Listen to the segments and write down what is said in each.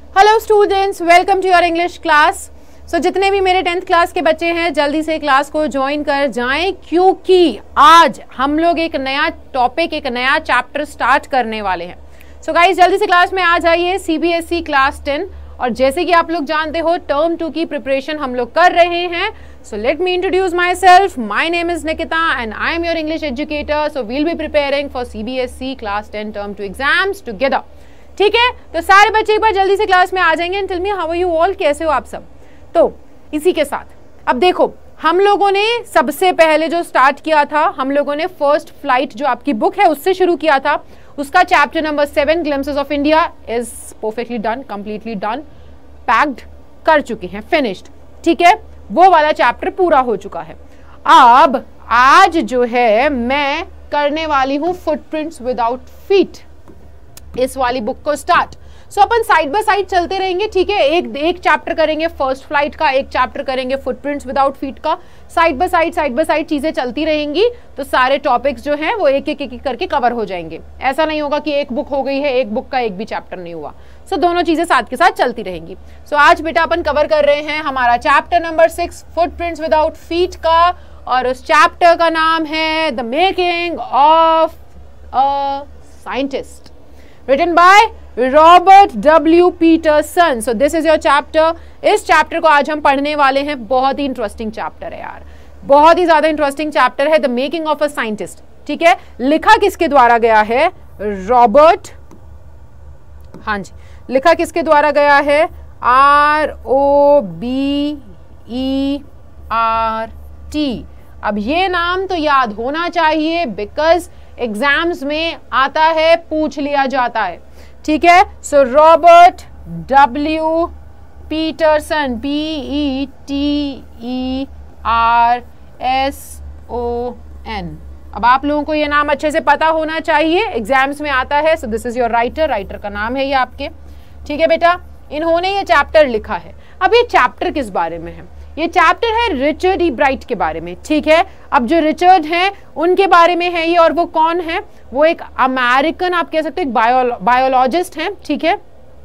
Hello students, welcome to your English class. So जितने भी मेरे 10th क्लास के बच्चे हैं जल्दी से क्लास को ज्वाइन कर जाएं, क्योंकि आज हम लोग एक नया टॉपिक, एक नया चैप्टर स्टार्ट करने वाले हैं। सो गाइस, जल्दी से क्लास में आ जाइए। सीबीएसई क्लास 10, और जैसे कि आप लोग जानते हो टर्म 2 की प्रिपरेशन हम लोग कर रहे हैं। So let me introduce myself. My name is Nikita and I am your English educator. So we'll be preparing for CBSE Class 10 Term 2 exams together. ठीक है, तो सारे बच्चे एक बार जल्दी से क्लास में आ जाएंगे। And tell me how are you all, कैसे हो आप सब। तो इसी के साथ अब देखो, हम लोगों ने सबसे पहले जो स्टार्ट किया था, हम लोगों ने फर्स्ट फ्लाइट जो आपकी बुक है उससे शुरू किया था। उसका chapter number 7 glimpses of India is perfectly done, completely done, packed कर चुके हैं, फिनिश्ड। ठीक है, वो वाला चैप्टर पूरा हो चुका है। अब आज जो है मैं करने वाली हूं फुटप्रिंट्स विदाउट फीट, इस वाली बुक को स्टार्ट। सो अपन साइड बाय साइड चलते रहेंगे। ठीक है, एक चैप्टर करेंगे फर्स्ट फ्लाइट का, एक चैप्टर करेंगे फुटप्रिंट्स विदाउट फीट का। साइड बाय साइड चीजें चलती रहेंगी, तो सारे टॉपिक्स जो हैं वो एक एक करके कवर हो जाएंगे। ऐसा नहीं होगा कि एक बुक हो गई है, एक बुक का एक भी चैप्टर नहीं हुआ। सो दोनों चीजें साथ के साथ चलती रहेंगी। सो आज बेटा अपन कवर कर रहे हैं हमारा chapter number 6 footprints without feet का, और उस चैप्टर का नाम है the making of a scientist, written by Robert W Peterson. So this is your chapter. इस चैप्टर को आज हम पढ़ने वाले हैं। बहुत ही इंटरेस्टिंग चैप्टर है यार, बहुत ही ज्यादा इंटरेस्टिंग चैप्टर है, the making of a scientist. ठीक है, लिखा किसके द्वारा गया है? रॉबर्ट, हाँ जी, लिखा किसके द्वारा गया है? ROBERT। अब ये नाम तो याद होना चाहिए, बिकॉज एग्जाम्स में आता है, पूछ लिया जाता है। ठीक है, so Robert W Peterson, PETERSON। अब आप लोगों को ये नाम अच्छे से पता होना चाहिए, एग्जाम्स में आता है। So this is your writer का नाम है ये आपके। ठीक है बेटा, इन्होंने ये चैप्टर लिखा है। अब ये चैप्टर किस बारे में है? ये चैप्टर है रिचर्ड ई ब्राइट के बारे में। ठीक है, अब जो रिचर्ड हैं उनके बारे में है ये, और वो कौन है? वो एक अमेरिकन, आप कह सकते हो, एक बायोलॉजिस्ट हैं। ठीक है,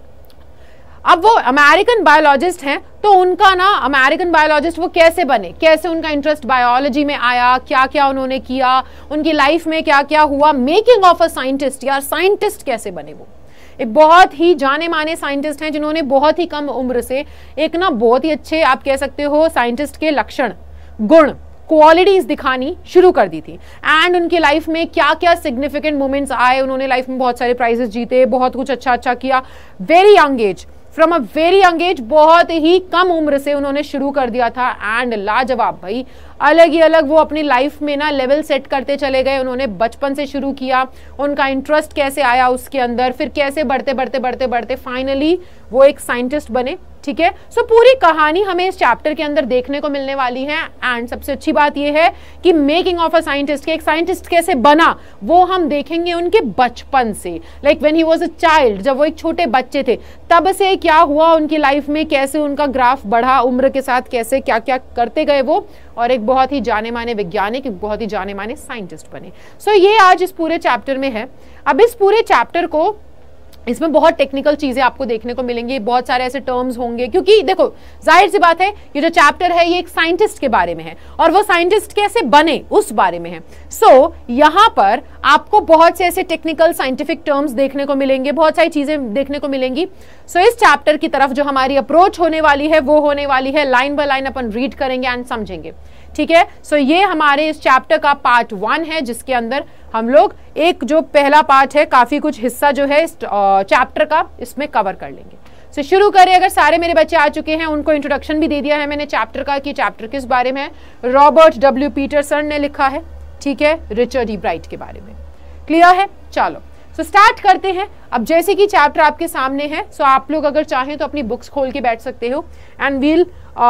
अब वो अमेरिकन बायोलॉजिस्ट हैं, तो उनका ना, अमेरिकन बायोलॉजिस्ट वो कैसे बने, कैसे उनका इंटरेस्ट बायोलॉजी में आया, क्या क्या उन्होंने किया, उनकी लाइफ में क्या क्या हुआ। मेकिंग ऑफ अ साइंटिस्ट, यार साइंटिस्ट कैसे बने वो। एक बहुत ही जाने माने साइंटिस्ट हैं जिन्होंने बहुत ही कम उम्र से एक ना बहुत ही अच्छे, आप कह सकते हो, साइंटिस्ट के लक्षण, गुण, क्वालिटीज दिखानी शुरू कर दी थी। एंड उनकी लाइफ में क्या क्या सिग्निफिकेंट मोमेंट्स आए, उन्होंने लाइफ में बहुत सारे प्राइजेस जीते, बहुत कुछ अच्छा किया। Very young age, from a very young age, बहुत ही कम उम्र से उन्होंने शुरू कर दिया था। एंड लाजवाब भाई, अलग ही अलग वो अपनी लाइफ में ना लेवल सेट करते चले गए। उन्होंने बचपन से शुरू किया, उनका इंटरेस्ट कैसे आया उसके अंदर, फिर कैसे बढ़ते फाइनली वो एक साइंटिस्ट बने। ठीक है, सो पूरी कहानी हमें इस चैप्टर के अंदर देखने को मिलने वाली है। एंड सबसे अच्छी बात यह है कि मेकिंग ऑफ अ साइंटिस्ट, एक साइंटिस्ट कैसे बना वो हम देखेंगे उनके बचपन से, like when he was a child, जब वो एक छोटे बच्चे थे तब से क्या हुआ उनकी लाइफ में, कैसे उनका ग्राफ बढ़ा उम्र के साथ, कैसे क्या क्या करते गए वो, और एक बहुत ही जाने माने वैज्ञानिक, बहुत ही जाने माने साइंटिस्ट बने। सो ये आज इस पूरे चैप्टर में है। अब इस पूरे चैप्टर को, इसमें बहुत टेक्निकल चीजें आपको देखने को मिलेंगी, बहुत सारे ऐसे टर्म्स होंगे, क्योंकि देखो जाहिर सी बात है ये जो चैप्टर है ये एक साइंटिस्ट के बारे में है, और वो साइंटिस्ट कैसे बने उस बारे में है। सो यहाँ पर आपको बहुत से ऐसे टेक्निकल साइंटिफिक टर्म्स देखने को मिलेंगे, बहुत सारी चीजें देखने को मिलेंगी। सो इस चैप्टर की तरफ जो हमारी अप्रोच होने वाली है वो होने वाली है लाइन बाय लाइन अपन रीड करेंगे एंड समझेंगे। ठीक है, सो ये हमारे इस चैप्टर का पार्ट 1 है, जिसके अंदर हम लोग एक जो पहला पार्ट है, काफी कुछ हिस्सा जो है इस चैप्टर का इसमें कवर कर लेंगे। सो शुरू करें। अगर सारे मेरे बच्चे आ चुके हैं, उनको इंट्रोडक्शन भी दे दिया है मैंने चैप्टर का, कि चैप्टर किस बारे में है। रॉबर्ट डब्ल्यू पीटरसन ने लिखा है। ठीक है, रिचर्ड ई ब्राइट के बारे में। क्लियर है? चलो सो स्टार्ट करते हैं। अब जैसे कि चैप्टर आपके सामने है, सो आप लोग अगर चाहें तो अपनी बुक्स खोल के बैठ सकते हो, and we'll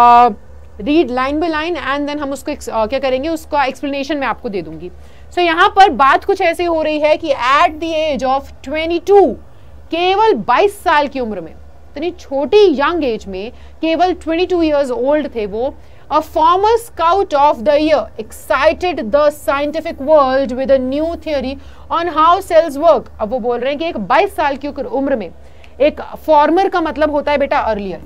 read line by line, and then हम उसको क्या करेंगे, उसका एक्सप्लेनेशन मैं आपको दे दूंगी। सो यहाँ पर बात कुछ ऐसे हो रही है कि एट द एज ऑफ 22, केवल 22 साल की उम्र में, इतनी छोटी यंग एज में, केवल 22 ईयर्स ओल्ड थे वो, A former scout of the year excited the scientific world with a new theory on how cells work. अब वो बोल रहे हैं कि एक 22 साल की उम्र में एक फॉर्मर का मतलब होता है बेटा अर्लियर,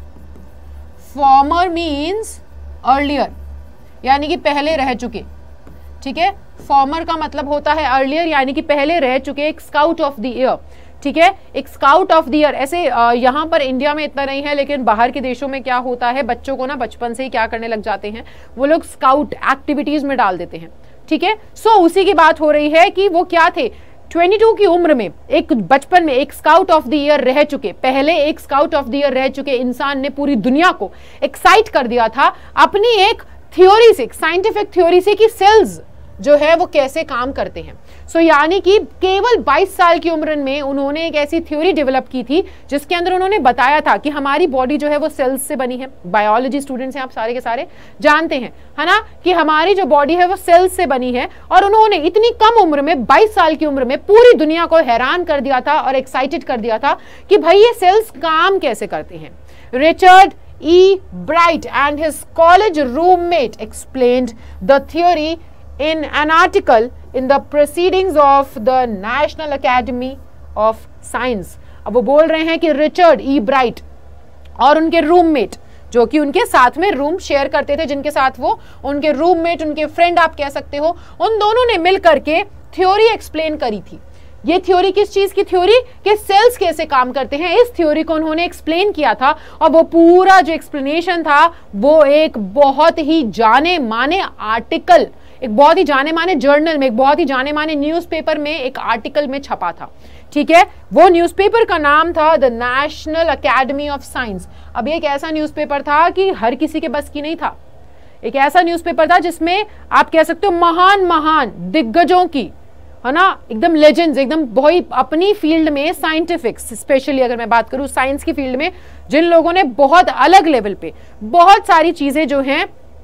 फॉर्मर मीन्स अर्लियर, यानी कि पहले रह चुके, ठीक है। फॉर्मर का मतलब होता है अर्लियर, यानी कि पहले रह चुके, एक स्काउट ऑफ द ईयर, ठीक है, एक स्काउट ऑफ द ईयर। ऐसे यहाँ पर इंडिया में इतना नहीं है, लेकिन बाहर के देशों में क्या होता है, बच्चों को ना बचपन से ही क्या करने लग जाते हैं, वो लोग स्काउट एक्टिविटीज में डाल देते हैं, ठीक है। सो उसी की बात हो रही है कि वो क्या थे, 22 की उम्र में, एक बचपन में एक स्काउट ऑफ द ईयर रह चुके, पहले एक स्काउट ऑफ द ईयर रह चुके इंसान ने पूरी दुनिया को एक्साइट कर दिया था अपनी एक थ्योरी से, साइंटिफिक थ्योरी से, कि सेल्स जो है वो कैसे काम करते हैं। सो यानी कि केवल 22 साल की उम्र में उन्होंने एक ऐसी थ्योरी डेवलप की थी जिसके अंदर उन्होंने बताया था कि हमारी बॉडी जो है वो सेल्स से बनी है। बायोलॉजी स्टूडेंट्स हैं आप सारे के सारे, जानते हैं, है ना, कि हमारी जो बॉडी है वो सेल्स से बनी है। और उन्होंने इतनी कम उम्र में, 22 साल की उम्र में, पूरी दुनिया को हैरान कर दिया था और एक्साइटेड कर दिया था कि भाई ये सेल्स काम कैसे करते हैं। Richard E. Bright and his college roommate explained the theory in an article in the Proceedings of the National Academy of Science। अब वो बोल रहे हैं कि रिचर्ड E. ब्राइट और उनके रूममेट, जो कि उनके साथ में रूम शेयर करते थे, जिनके साथ वो उनके रूममेट, उनके फ्रेंड आप कह सकते हो, उन दोनों ने मिल करके थ्योरी एक्सप्लेन करी थी। ये थ्योरी किस चीज की थ्योरी, कि सेल्स कैसे काम करते हैं, इस थ्योरी को उन्होंने एक्सप्लेन किया था। और वो पूरा जो एक्सप्लेनेशन था वो एक बहुत ही जाने माने आर्टिकल, एक बहुत ही जाने माने जर्नल में, एक बहुत ही जाने माने न्यूज़पेपर में, एक आर्टिकल में छपा था, ठीक है। वो न्यूज़पेपर का नाम था the National Academy of Science. अब एक ऐसा न्यूज़पेपर था कि हर किसी के बस की नहीं था, एक ऐसा न्यूज़पेपर था जिसमें आप कह सकते हो महान महान दिग्गजों की, है ना, एकदम लेजेंड्स, एकदम बहुत अपनी फील्ड में, साइंटिफिक स्पेशली अगर मैं बात करूं साइंस की फील्ड में, जिन लोगों ने बहुत अलग लेवल पे बहुत सारी चीजें जो हैं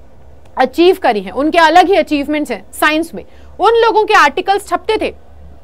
अचीव करी हैं, उनके अलग ही अचीवमेंट्स हैं साइंस में, उन लोगों के आर्टिकल्स छपते थे,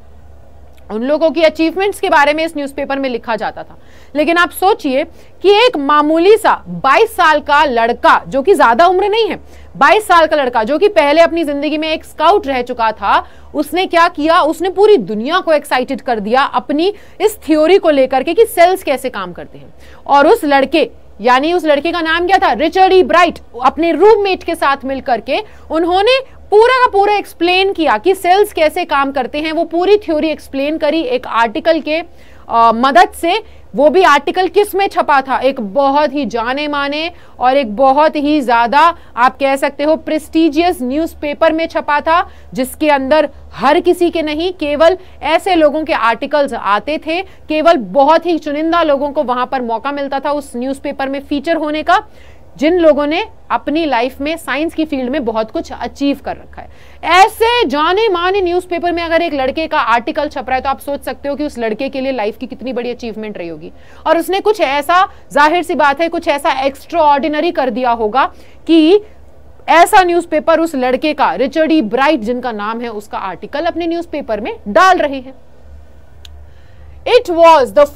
उन लोगों की अचीवमेंट्स के बारे में इस न्यूज़पेपर में लिखा जाता था। लेकिन आप सोचिए कि एक मामूली सा 22 साल का लड़का, जो कि ज्यादा उम्र नहीं है, 22 साल का लड़का जो कि पहले अपनी जिंदगी में एक स्काउट रह चुका था, उसने क्या किया, उसने पूरी दुनिया को एक्साइटेड कर दिया अपनी इस थ्योरी को लेकर के कि सेल्स कैसे काम करते हैं। और उस लड़के, यानी उस लड़के का नाम क्या था, रिचर्ड E. ब्राइट, अपने रूममेट के साथ मिलकर के उन्होंने पूरा का पूरा एक्सप्लेन किया कि सेल्स कैसे काम करते हैं। वो पूरी थ्योरी एक्सप्लेन करी एक आर्टिकल के मदद से। वो भी आर्टिकल किस में छपा था, एक बहुत ही जाने माने और एक बहुत ही ज्यादा आप कह सकते हो प्रेस्टिजियस न्यूज़पेपर में छपा था, जिसके अंदर हर किसी के नहीं, केवल ऐसे लोगों के आर्टिकल्स आते थे, केवल बहुत ही चुनिंदा लोगों को वहां पर मौका मिलता था उस न्यूज़पेपर में फीचर होने का, जिन लोगों ने अपनी लाइफ में साइंस की फील्ड में बहुत कुछ अचीव कर रखा है। ऐसे जाने माने न्यूज़पेपर में अगर एक लड़के का आर्टिकल छप रहा है तो आप सोच सकते हो कि उस लड़के के लिए लाइफ की कितनी बड़ी अचीवमेंट रही होगी। और उसने कुछ ऐसा, जाहिर सी बात है, कुछ ऐसा एक्स्ट्रा ऑर्डिनरी कर दिया होगा कि ऐसा न्यूज़पेपर उस लड़के का, रिचर्ड E. ब्राइट जिनका नाम है, उसका आर्टिकल अपने न्यूज़पेपर में डाल रहे हैं। It was the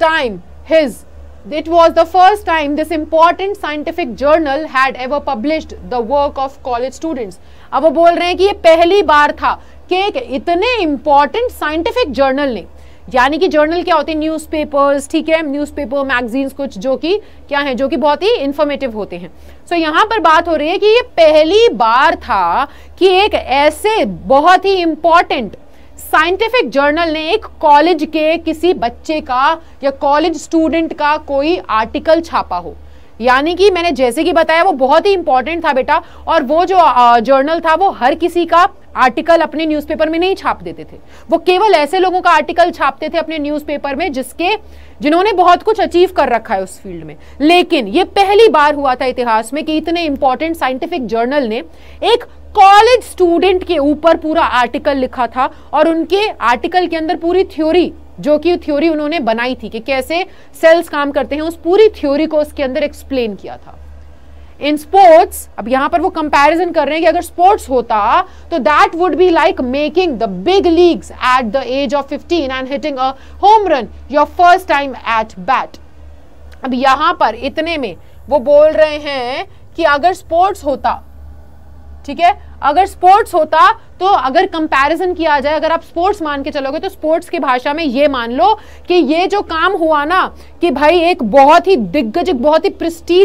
first time this important scientific journal had ever published the work of college students। अब वो बोल रहे हैं कि ये पहली बार था कि एक इतने इंपॉर्टेंट साइंटिफिक जर्नल ने, यानी कि जर्नल क्या होते हैं, न्यूज़पेपर्स, ठीक है, न्यूज़पेपर मैगजीन्स कुछ जो कि क्या है, जो कि बहुत ही इंफॉर्मेटिव होते हैं। सो यहाँ पर बात हो रही है कि ये पहली बार था कि एक ऐसे बहुत ही इंपॉर्टेंट साइंटिफिक जर्नल ने एक कॉलेज के किसी बच्चे का या कॉलेज स्टूडेंट का कोई आर्टिकल छापा हो। यानी कि मैंने जैसे कि बताया वो बहुत ही इंपॉर्टेंट था बेटा, और वो जो जर्नल था वो हर किसी का आर्टिकल अपने न्यूज़पेपर में नहीं छाप देते थे, वो केवल ऐसे लोगों का आर्टिकल छापते थे अपने न्यूज़पेपर में जिन्होंने बहुत कुछ अचीव कर रखा है उस फील्ड में। लेकिन ये पहली बार हुआ था इतिहास में कि इतने इंपॉर्टेंट साइंटिफिक जर्नल ने एक कॉलेज स्टूडेंट के ऊपर पूरा आर्टिकल लिखा था, और उनके आर्टिकल के अंदर पूरी थ्योरी, जो कि थ्योरी उन्होंने बनाई थी कि कैसे सेल्स काम करते हैं, उस पूरी थ्योरी को उसके अंदर एक्सप्लेन किया था। इन स्पोर्ट्स, अब यहां पर वो कंपैरिजन कर रहे हैं कि अगर स्पोर्ट्स होता तो that would be like making the big leagues at the age of 15 and hitting a home run your first time at bat. अब यहां पर इतने में वो बोल रहे हैं कि अगर स्पोर्ट्स होता, ठीक है। अगर स्पोर्ट्स होता तो अगर कंपैरिजन किया जाए, अगर आप स्पोर्ट्स मान के चलोगे तो स्पोर्ट्स की भाषा में ये मान लो कि ये जो काम हुआ ना कि भाई एक बहुत ही दिग्गज, बहुत ही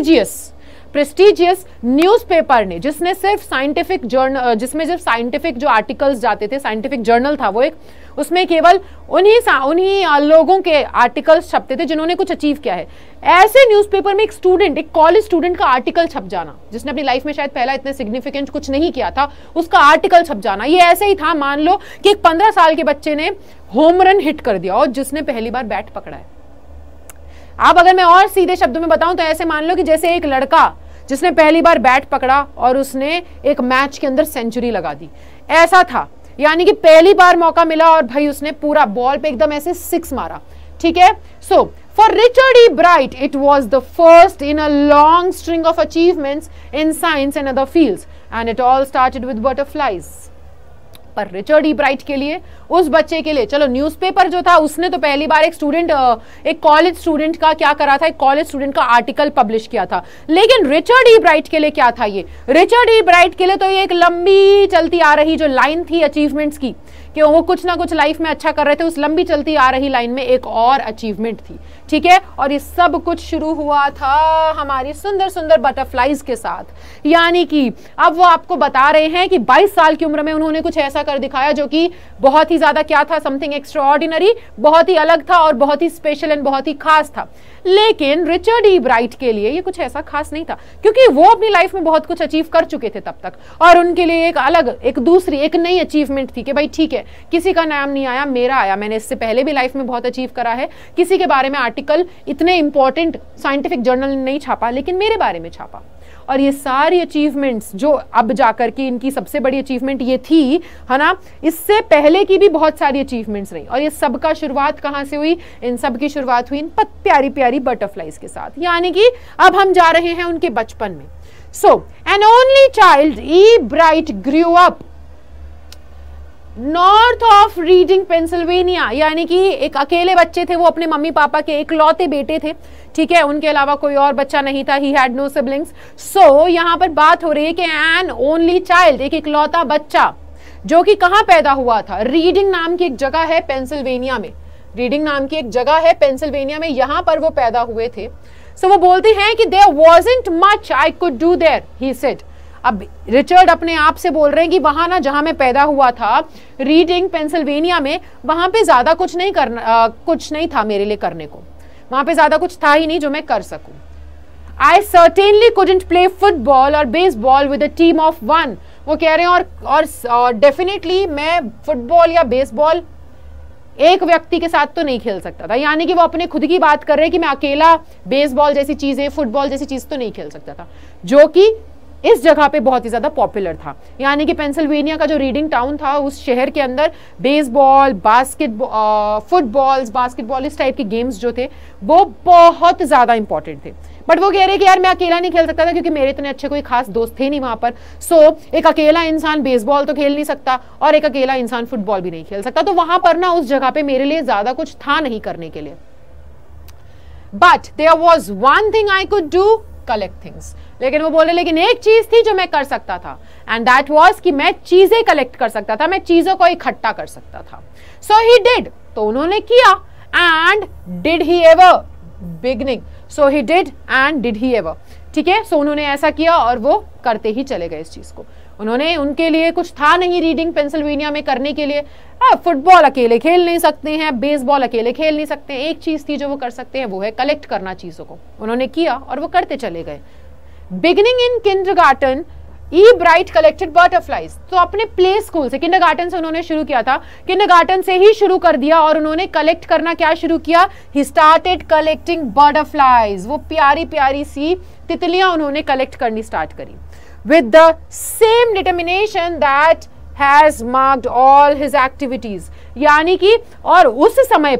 प्रेस्टिजियस न्यूज़पेपर ने, जिसने सिर्फ साइंटिफिक जर्नल, जिसमें सिर्फ साइंटिफिक जो आर्टिकल्स जाते थे, साइंटिफिक जर्नल था वो एक, उसमें केवल उन्हीं लोगों के आर्टिकल्स छपते थे जिन्होंने कुछ अचीव किया है। ऐसे न्यूज़पेपर में एक स्टूडेंट, एक कॉलेज स्टूडेंट का आर्टिकल छप जाना, जिसने अपनी लाइफ में शायद पहला इतने सिग्निफिकेंट कुछ नहीं किया था, उसका आर्टिकल छप जाना, ये ऐसे ही था मान लो कि एक 15 साल के बच्चे ने होम रन हिट कर दिया और जिसने पहली बार बैट पकड़ा है। अब अगर मैं और सीधे शब्दों में बताऊं तो ऐसे मान लो कि जैसे एक लड़का जिसने पहली बार बैट पकड़ा और उसने एक मैच के अंदर सेंचुरी लगा दी, ऐसा था। यानी कि पहली बार मौका मिला और भाई उसने पूरा बॉल पे एकदम ऐसे 6 मारा, ठीक है। So for Richard Ebright it was the first in a long string of achievements in science and other fields and it all started with butterflies. पर रिचर्ड ई ब्राइट के लिए, उस बच्चे के लिए, चलो न्यूज़पेपर जो था उसने तो पहली बार एक कॉलेज स्टूडेंट का क्या करा था, एक कॉलेज स्टूडेंट का आर्टिकल पब्लिश किया था, लेकिन रिचर्ड ई ब्राइट के लिए क्या था ये, रिचर्ड ई ब्राइट के लिए तो ये एक लंबी चलती आ रही जो लाइन थी अचीवमेंट्स की, कि वो कुछ ना कुछ लाइफ में अच्छा कर रहे थे, उस लंबी चलती आ रही लाइन में एक और अचीवमेंट थी, ठीक है। और ये सब कुछ शुरू हुआ था हमारी सुंदर सुंदर बटरफ्लाइज के साथ। यानी कि अब वो आपको बता रहे हैं कि 22 साल की उम्र में उन्होंने कुछ ऐसा कर दिखाया जो कि बहुत ही ज्यादा क्या था, समथिंग एक्स्ट्राऑर्डिनरी, बहुत ही अलग था और बहुत ही स्पेशल एंड बहुत ही खास था। लेकिन रिचर्ड ई ब्राइट के लिए ये कुछ ऐसा खास नहीं था, क्योंकि वो अपनी लाइफ में बहुत कुछ अचीव कर चुके थे तब तक, और उनके लिए एक अलग, एक दूसरी, एक नई अचीवमेंट थी कि भाई ठीक है, किसी का नाम नहीं आया, मेरा आया, मैंने इससे पहले भी लाइफ में बहुत अचीव करा है, किसी के बारे में आर्टिकल इतने इंपॉर्टेंट साइंटिफिक जर्नल ने नहीं छापा लेकिन मेरे बारे में छापा। और ये सारी अचीवमेंट्स जो अब जाकर के इनकी सबसे बड़ी अचीवमेंट ये थी, है ना, इससे पहले की भी बहुत सारी अचीवमेंट्स रही, और ये सबका शुरुआत कहां से हुई, इन सब की शुरुआत हुई इन प्यारी प्यारी बटरफ्लाइज के साथ। यानी कि अब हम जा रहे हैं उनके बचपन में। So an only child Ebright grew up north of Reading Pennsylvania. यानी कि एक अकेले बच्चे थे वो, अपने मम्मी पापा के इकलौते बेटे थे, ठीक है, उनके अलावा कोई और बच्चा नहीं था, he had no siblings. So यहां पर बात हो रही है कि एन ओनली चाइल्ड, एक इकलौता बच्चा जो कि कहां पैदा हुआ था, रीडिंग नाम की एक जगह है पेंसिल्वेनिया में, रीडिंग नाम की एक जगह है पेंसिल्वेनिया में, यहां पर वो पैदा हुए थे। सो वो बोलते हैं कि there wasn't much I could do there, he said. अब रिचर्ड अपने आप से बोल रहे हैं कि वहां ना जहां मैं पैदा हुआ था, रीडिंग पेंसिल्वेनिया में, वहां पे ज्यादा कुछ नहीं था मेरे लिए करने को, वहां पे ज्यादा कुछ था ही नहीं जो मैं कर सकूं। I certainly couldn't play football और baseball with a team of 1। वो कह रहे हैं और डेफिनेटली मैं फुटबॉल या बेसबॉल एक व्यक्ति के साथ तो नहीं खेल सकता था। यानी कि वो अपने खुद की बात कर रहे हैं कि मैं अकेला बेसबॉल जैसी चीजें, फुटबॉल जैसी चीज तो नहीं खेल सकता था, जो कि इस जगह पे बहुत ही ज्यादा पॉपुलर था। यानी कि पेंसिल्वेनिया का जो रीडिंग टाउन था, उस शहर के अंदर बेसबॉल, फुटबॉल, बास्केटबॉल, इस टाइप के गेम्स जो थे वो बहुत ज्यादा इंपॉर्टेंट थे। बट वो कह रहे कि यार मैं अकेला नहीं खेल सकता था क्योंकि मेरे इतने अच्छे कोई खास दोस्त थे नहीं वहां पर। सो एक अकेला इंसान बेसबॉल तो खेल नहीं सकता और एक अकेला इंसान फुटबॉल भी नहीं खेल सकता, तो वहां पर ना उस जगह पे मेरे लिए ज्यादा कुछ था नहीं करने के लिए। But there was one thing I could do, collect things. लेकिन वो बोले लेकिन एक चीज थी जो मैं कर सकता था, एंड दैट वाज कि मैं चीजें कलेक्ट कर सकता था, मैं चीजों को इकट्ठा कर सकता था। सो ही डिड, तो उन्होंने किया। And did he ever, beginning, so he did and did he ever, ठीक है। सो उन्होंने ऐसा किया और वो करते ही चले गए इस चीज को। उनके लिए कुछ था नहीं रीडिंग पेंसिल्वेनिया में करने के लिए। फुटबॉल अकेले खेल नहीं सकते हैं, बेसबॉल अकेले खेल नहीं सकते हैं, एक चीज थी जो वो कर सकते हैं, वो है कलेक्ट करना चीजों को। उन्होंने किया और वो करते चले गए। Beginning in kindergarten Ebright collected butterflies. तो अपने प्ले स्कूल से, किंडरगार्टन से उन्होंने शुरू किया था, किंडरगार्टन से ही शुरू कर दिया और उन्होंने कलेक्ट करना क्या शुरू किया, ही स्टार्टेड कलेक्टिंग बटरफ्लाइज। वो प्यारी प्यारी सी तितलियां उन्होंने कलेक्ट करनी स्टार्ट करी with the same determination that has marked all his activities। यानी कि और उस समय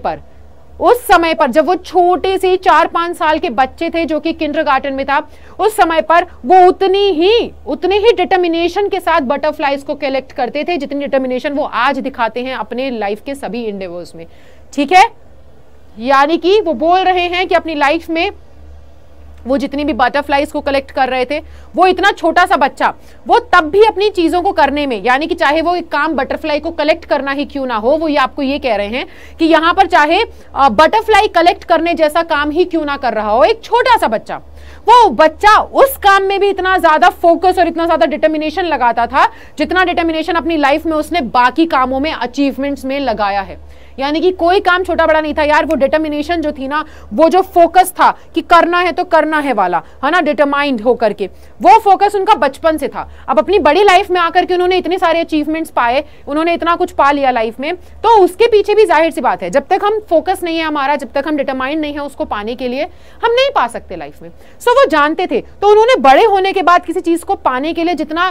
पर जब वो छोटे से 4-5 साल के बच्चे थे जो कि किंडरगार्टन में था, उस समय पर वो उतने ही डिटर्मिनेशन के साथ बटरफ्लाइज को कलेक्ट करते थे जितनी डिटर्मिनेशन वो आज दिखाते हैं अपने लाइफ के सभी इंडेवर्स में, ठीक है। यानी कि वो बोल रहे हैं कि अपनी लाइफ में वो जितनी भी बटरफ्लाईज को कलेक्ट कर रहे थे, वो इतना छोटा सा बच्चा, वो तब भी अपनी चीजों को करने में, यानी कि चाहे वो एक काम बटरफ्लाई को कलेक्ट करना ही क्यों ना हो, वो ये आपको ये कह रहे हैं कि यहां पर चाहे बटरफ्लाई कलेक्ट करने जैसा काम ही क्यों ना कर रहा हो, एक छोटा सा बच्चा, वो बच्चा उस काम में भी इतना ज्यादा फोकस और इतना ज्यादा डिटर्मिनेशन लगाता था जितना डिटर्मिनेशन अपनी लाइफ में उसने बाकी कामों में, अचीवमेंट्स में लगाया है। यानी कि कोई काम छोटा बड़ा नहीं था यार, वो डिटर्मिनेशन जो थी ना, वो जो फोकस था कि करना है तो करना है वाला, है ना, डिटरमाइंड होकर के, वो फोकस उनका बचपन से था। अब अपनी बड़ी लाइफ में आकर के उन्होंने इतने सारे अचीवमेंट्स पाए, उन्होंने इतना कुछ पा लिया लाइफ में, तो उसके पीछे भी जाहिर सी बात है, जब तक हम फोकस नहीं है हमारा, जब तक हम डिटरमाइंड नहीं है उसको पाने के लिए, हम नहीं पा सकते लाइफ में। सो वो जानते थे, तो उन्होंने बड़े होने के बाद किसी चीज को पाने के लिए जितना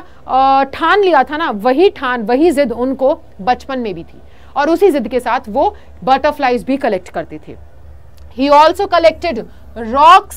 ठान लिया था ना, वही जिद उनको बचपन में भी थी, और उसी जिद के साथ वो बटरफ्लाईज भी कलेक्ट करते थे। He also collected rocks,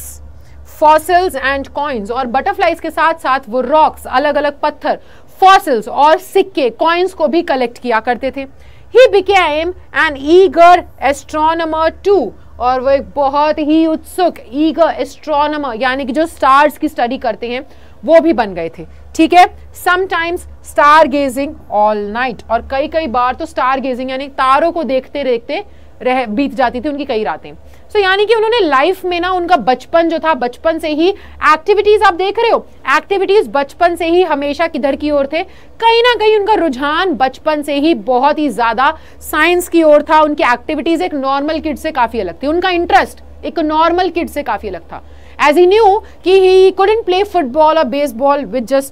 fossils and coins, और बटरफ्लाईज के साथ साथ वो रॉक्स, अलग अलग पत्थर, फॉसिल्स और सिक्के, कॉइन्स को भी कलेक्ट किया करते थे। He became an eager astronomer too, और वो एक बहुत ही उत्सुक ईगर एस्ट्रोनॉमर, यानी कि जो स्टार्स की स्टडी करते हैं, वो भी बन गए थे। ठीक है, sometimes star gazing all night, और कई कई बार तो स्टार गेजिंग यानी तारों को देखते देखते बीत जाती थी उनकी कई रातें। सो यानी कि उन्होंने लाइफ में ना, उनका बचपन जो था, बचपन से ही एक्टिविटीज, आप देख रहे हो, एक्टिविटीज बचपन से ही हमेशा किधर की ओर थे, कहीं ना कहीं उनका रुझान बचपन से ही बहुत ही ज्यादा साइंस की ओर था। उनकी एक्टिविटीज एक नॉर्मल किड से काफी अलग थी, उनका इंटरेस्ट एक नॉर्मल किड से काफी अलग था। As he knew कि he couldn't play football or baseball with just